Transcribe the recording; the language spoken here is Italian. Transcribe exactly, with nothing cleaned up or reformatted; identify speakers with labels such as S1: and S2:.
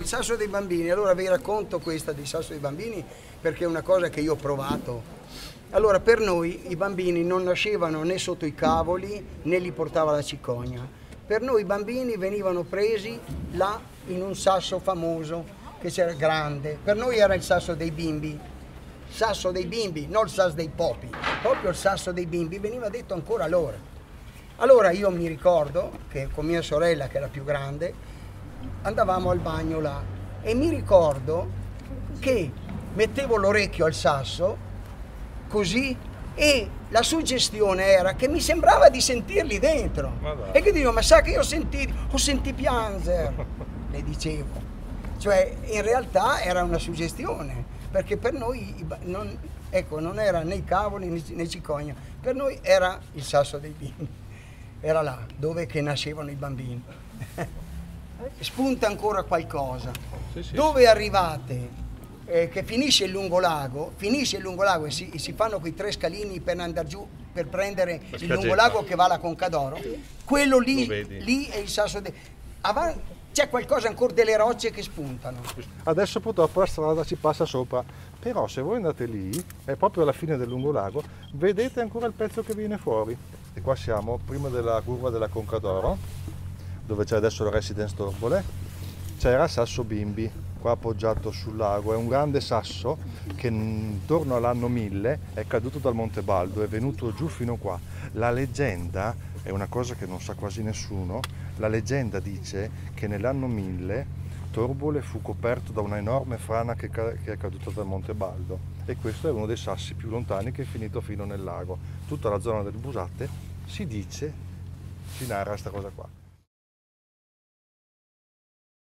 S1: Il sasso dei bambini, allora vi racconto questa del sasso dei bambini perché è una cosa che io ho provato. Allora, per noi i bambini non nascevano né sotto i cavoli né li portava la cicogna. Per noi i bambini venivano presi là in un sasso famoso che c'era grande. Per noi era il sasso dei bimbi. Sasso dei bimbi, non il sasso dei popi. Proprio il sasso dei bimbi veniva detto ancora allora. Allora io mi ricordo che con mia sorella, che era più grande, andavamo al bagno là e mi ricordo che mettevo l'orecchio al sasso così e la suggestione era che mi sembrava di sentirli dentro e che dicevo, ma sa che io ho sentito, ho sentito piangere, le dicevo, cioè in realtà era una suggestione perché per noi non, ecco, non era né i cavoli né, né cicogna, per noi era il sasso dei bimbi, era là dove che nascevano i bambini. Spunta ancora qualcosa. Sì, sì. Dove arrivate, eh, che finisce il lungolago, finisce il lungolago e si, e si fanno quei tre scalini per andare giù per prendere il lungolago che va alla Conca d'Oro, quello lì, lì è il sasso de... C'è qualcosa ancora delle rocce che spuntano.
S2: Adesso purtroppo la strada ci passa sopra, però se voi andate lì, è proprio alla fine del lungolago, vedete ancora il pezzo che viene fuori. E qua siamo prima della curva della Conca d'Oro, dove c'è adesso la Residence Torbole, c'era Sasso Bimbi, qua appoggiato sul lago. È un grande sasso che intorno all'anno mille è caduto dal Monte Baldo, è venuto giù fino qua. La leggenda, è una cosa che non sa quasi nessuno, la leggenda dice che nell'anno mille Torbole fu coperto da una enorme frana che, che è caduta dal Monte Baldo e questo è uno dei sassi più lontani che è finito fino nel lago. Tutta la zona del Busate si dice, si narra questa cosa qua.